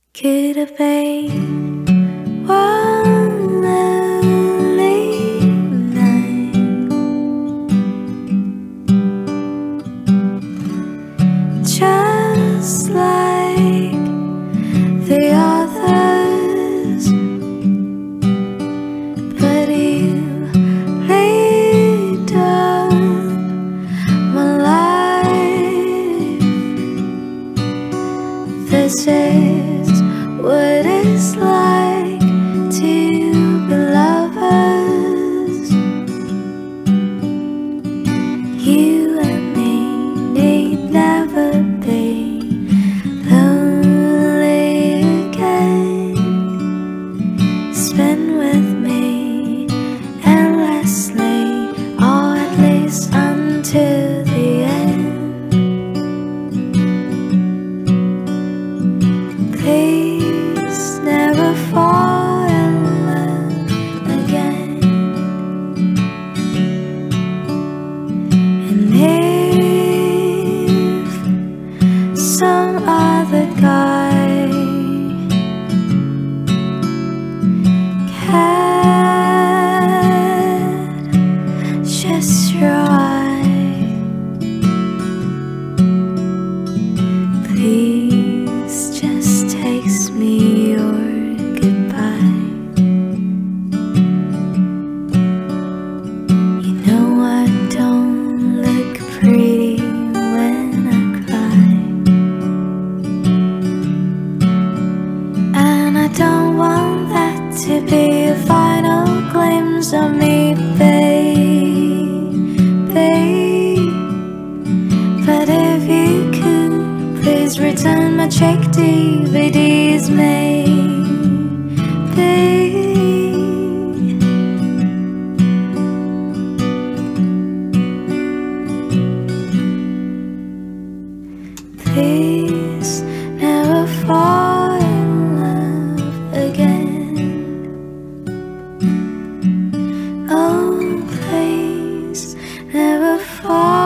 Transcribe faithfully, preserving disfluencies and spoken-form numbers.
Could have been one lonely night, just like the others, but you laid up my life. This is what it's like to be lovers. You and me need never be lonely again. Spend with me endlessly, or at least until the end. Please never fall in love again. And if some other guy can just try, please just text me your goodbye. You know I don't look pretty when I cry, and I don't want that to be a final glimpse of me, baby. But if you could, please return my check D V Ds, maybe. Please never fall in love again. Oh, please never fall